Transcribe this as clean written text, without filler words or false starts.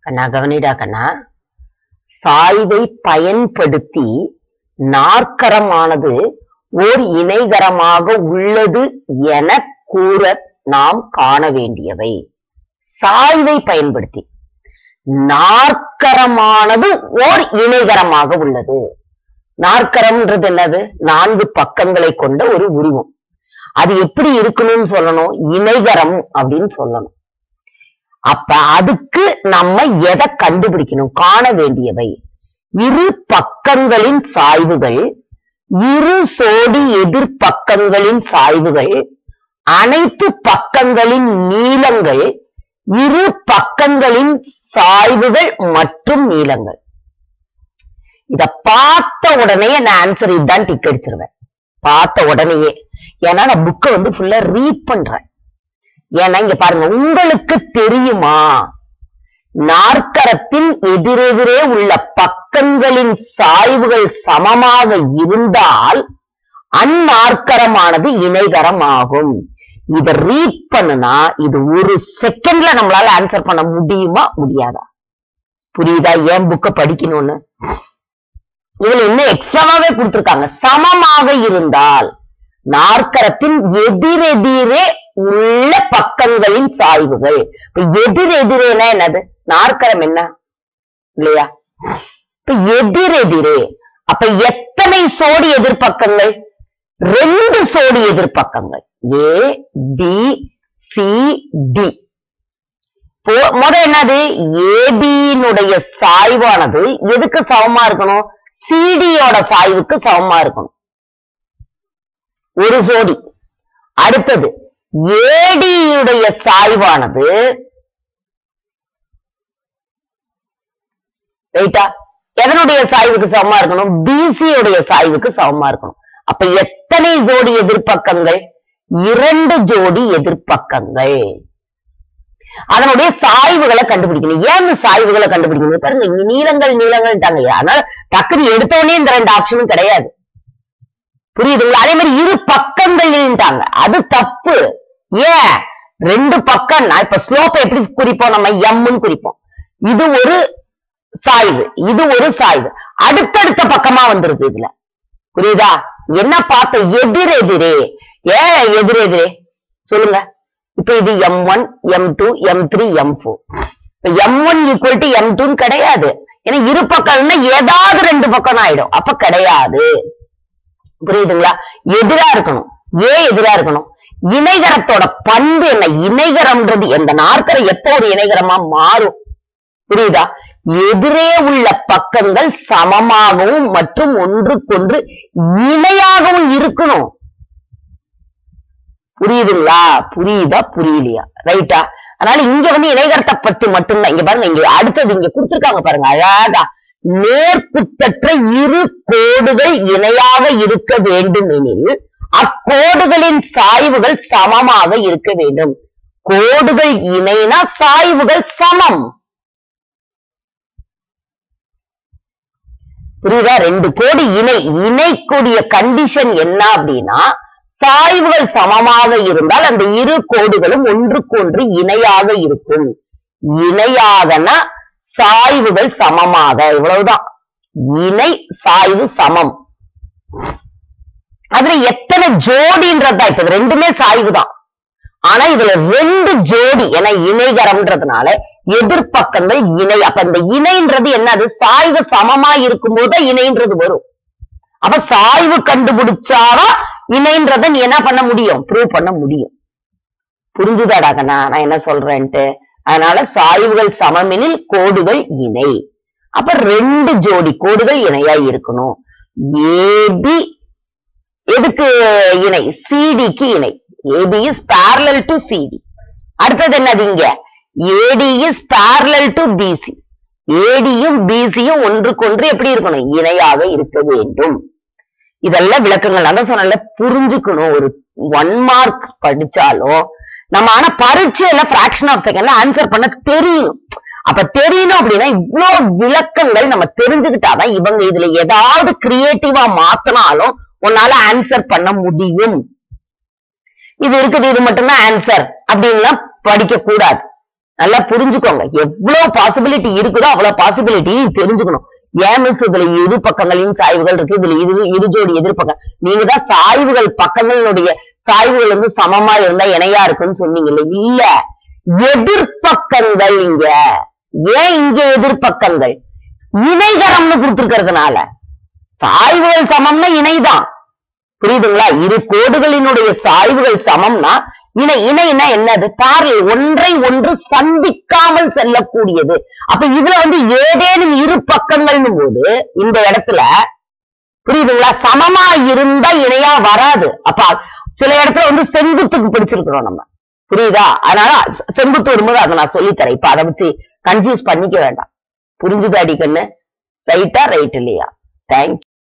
கண்ணா கவனிடா கண்ணா, சாய்வை பயன்படுத்தி நாற்கரமானது ஓர் இணைகரமாக உள்ளது என கூற நாம் காண வேண்டியவை. சாய்வை பயன்படுத்தி நாற்கரமானது ஓர் இணைகரமாக உள்ளது. நாற்கரம்ன்றது என்னது? 4 பக்கங்களை கொண்ட ஒரு உருவம். அது எப்படி இருக்கணும்னு சொல்லணும்? இணைகரம் அப்படின்னு சொல்லணும். அப்ப அதுக்கு நம்ம எதை கண்டுபிடிக்கணும்? காண வேண்டியவை இரு பக்கங்களின் சாய்வுகள், இரு சோடி எதிர்பக்கங்களின் சாய்வுகள், அனைத்து பக்கங்களின் நீளங்கள், இரு பக்கங்களின் சாய்வுகள் மற்றும் நீளங்கள். இத பார்த்த உடனே நான் ஆன்சர் இதுதான் டிக் அடிச்சிருவேன். பார்த்த உடனேயே. ஏன்னா நான் புக்கை ஃபுல்லா ரீட் பண்றேன். ஏன்னா இங்க பாருங்க, உங்களுக்கு தெரியுமா நாற்கரத்தின் எதிரெதிரே உள்ள பக்கங்களின் சாய்வுகள் சமமாக இருந்தால் அந்நாற்கரமானது இணைகரம் ஆகும். இத ரீட் பண்ணுனா இது ஒரு செகண்ட்ல நம்மளால ஆன்சர் பண்ண முடியுமா முடியாதா? புரியுதா ஏன் புக்க படிக்கணும்னு? இதுல இன்னும் எக்ஸ்ட்ராவாவே கொடுத்திருக்காங்க. சமமாக இருந்தால் நாற்கரத்தின் எதிரெதிரே உள்ள பக்கங்களின் சாய்வுகள். எதிரெதிரேனா என்னது? நாற்கரம் என்ன இல்லையா? இப்ப எதிரெதிரே அப்ப எத்தனை சோடி எதிர்பக்கங்கள்? 2 சோடி எதிர்பக்கங்கள். A B C D. முதல் என்னது? ஏபியினுடைய சாய்வானது எதுக்கு சமமா இருக்கணும்? சிடியோட சாய்வுக்கு சமமா இருக்கணும். ஒரு சோடி. அடுத்தது ஏடியுடைய சாய்வானது ரைட்டா எதனுடைய சாய்வுக்கு சமமா இருக்கணும்? பிசியுடைய சாய்வுக்கு சமமா இருக்கணும். அப்ப எத்தனை ஜோடி எதிர்பக்கங்கள்? 2 ஜோடி எதிர்பக்கங்கள். அதனுடைய சாய்வுகளை கண்டுபிடிக்கணும். ஏன் சாய்வுகளை கண்டுபிடிக்கணும்? பாருங்க, இங்க நீளங்கள் தாங்க. அதனால டக்குனு எடுத்தோடனே இந்த 2 ஆப்ஷனும் கிடையாது. புரியுதுங்களா? அதே மாதிரி இரு பக்கங்கள்ட்டாங்க, அது தப்பு. ஏன் 2 பக்கம்? இப்ப ஸ்லோப் எப்படி குறிப்போம்? நம்ம எம்னு குறிப்போம். இது ஒரு சாய்வு, இது ஒரு சாய்வு, அடுத்தடுத்த பக்கமா வந்துருது இதுல. புரியுதா? என்ன பார்த்த? எதிரெதிரே. ஏன் எதிரெதிரே சொல்லுங்க. இப்ப இது M1 M2 M3 M4. இப்ப M1 ஈக்குவல் டு M2 கிடையாது. ஏன்னா இரு பக்கம்னா ஏதாவது 2 பக்கம் ஆயிடும். அப்ப கிடையாது. புரியுதுங்களா? எதிரா இருக்கணும். ஏன் எதிரா இருக்கணும்? இணைகரத்தோட பண்பு என்ன? இணைகரம்ன்றது எந்த நாற்கரம் எப்போ ஒரு இணைகரமா மாறும்? புரியுதா? எதிரே உள்ள பக்கங்கள் சமமாகவும் மற்றும் ஒன்றுக்கொன்று இணையாகவும் இருக்கணும். புரியுதுங்களா? புரியுதா புரியலையா? ரைட்டா? அதனால இங்க இணைகரத்தை பத்தி மட்டும்தான். இங்க பாருங்க, இங்க அடுத்தது இங்க கொடுத்திருக்காங்க பாருங்க அழகா. நேர்குத்தற்ற இரு கோடுகள் இணையாக இருக்க வேண்டும் எனில் அக்கோடுகளின் சாய்வுகள் சமமாக இருக்க வேண்டும். கோடுகள் இணைனா சாய்வுகள் சமம். புரியுதா? 2 கோடு இணைக்கூடிய கண்டிஷன் என்ன அப்படின்னா, சாய்வுகள் சமமாக இருந்தால் அந்த இரு கோடுகளும் ஒன்றுக்கொன்று இணையாக இருக்கும். இணையாகனா சாய்வுகள் சமமாக, இவ்வளவுதான். இணை சாய்வு சமம். அதுல எத்தனை ஜோடின்றதா? இப்ப 2மே சாய்வு தான். ஆனா இதுல 2 ஜோடி. ஏன்னா இணைகரம்ன்றதுனால எதிர்பக்கங்கள் இணை. அப்ப இந்த இணைன்றது என்னது? சாய்வு சமமா இருக்கும் போது இணைன்றது வரும். அப்ப சாய்வு கண்டுபிடிச்சாதான் இணைன்றத நீ என்ன பண்ண முடியும்? ப்ரூவ் பண்ண முடியும். புரிஞ்சுதாடாக்கண்ணா நான் என்ன சொல்றேன்ட்டு? அதனால சாய்வுகள் சமமெனில் கோடுகள் இணை. அப்ப 2 ஜோடி கோடுகள் இணையா இருக்கணும். ஏபி எதுக்கு இணை? சிடிக்கு இணை. AB is parallel to CD. அடுத்தது என்னது? இங்க AD is parallel to BC. ஏடியும் பிசியும் ஒன்றுக்கொன்று எப்படி இருக்கணும்? இணையாக இருக்க வேண்டும். இதெல்லாம் விளக்கங்கள். அதான் சொன்ன புரிஞ்சுக்கணும். ஒரு 1 மார்க் படிச்சாலும் நம்ம ஆனா பரீட்சையில fraction of secondல ஆன்சர் பண்ண தெரியணும். அப்ப தெரியணும் அப்படின்னா இவ்வளவு விளக்கங்கள் நம்ம தெரிஞ்சுக்கிட்டாதான் இவங்க இதுல ஏதாவது கிரியேட்டிவா மாத்தினாலும் உன்னால ஆன்சர் பண்ண முடியும். இது இருக்குது, இது மட்டும்தான் ஆன்சர் அப்படின்லாம் படிக்க கூடாது. நல்லா புரிஞ்சுக்கோங்க. எவ்வளவு பாசிபிலிட்டி இருக்குதோ அவ்வளவு பாசிபிலிட்டி தெரிஞ்சுக்கணும். ஏன் மிஸ் இதுல இரு பக்கங்களையும் சாய்வுகள் இருக்கு, இதுல இரு ஜோடி எதிர்பக்கம். நீங்க தான் சாய்வுகள் பக்கங்களுடைய சாய்வுகள் வந்து சமமா இருந்தா இணையா இருக்குன்னு சொன்னீங்கல்ல. இல்ல, எதிர்பக்கங்கள் இங்க. ஏன் இங்க எதிர்பக்கங்கள்? இணைகரம்னு கொடுத்திருக்கிறதுனால. சாய்வுகள் சமம்னா இணைதான். புரியுதுங்களா? இரு கோடுகளினுடைய சாய்வுகள் சமம்னா இணைனா என்னது? பேரலல், ஒன்றை ஒன்று சந்திக்காமல் செல்லக்கூடியது. அப்ப இதுல வந்து ஏதேனும் இரு பக்கங்கள்னு போது இந்த இடத்துல புரியுதுங்களா? சமமா இருந்தா இணையா வராது. அப்ப சில இடத்துல வந்து செங்குத்துக்கு பிடிச்சிருக்கிறோம் நம்ம. புரியுதா? அதனால செங்குத்து வரும்போது அதை நான் சொல்லித்தரேன். இப்ப அதை வச்சு கன்ஃபியூஸ் பண்ணிக்க வேண்டாம். புரிஞ்சுது அடிக்கண்ணு? ரைட்டா ரைட் இல்லையா? தேங்க்யூ.